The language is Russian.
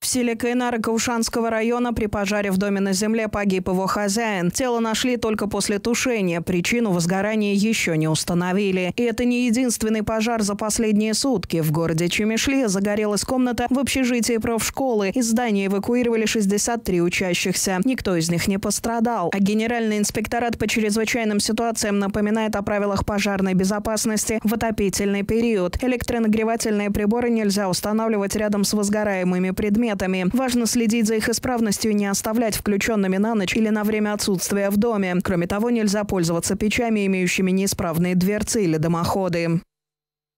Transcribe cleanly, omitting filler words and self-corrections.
В селе Кайнары Каушанского района при пожаре в доме на земле погиб его хозяин. Тело нашли только после тушения. Причину возгорания еще не установили. И это не единственный пожар за последние сутки. В городе Чемишле загорелась комната в общежитии профшколы. Из здания эвакуировали 63 учащихся. Никто из них не пострадал. А Генеральный инспекторат по чрезвычайным ситуациям напоминает о правилах пожарной безопасности в отопительный период. Электронагревательные приборы нельзя устанавливать рядом с возгораемыми предметами. Важно следить за их исправностью и не оставлять включенными на ночь или на время отсутствия в доме. Кроме того, нельзя пользоваться печами, имеющими неисправные дверцы или дымоходы.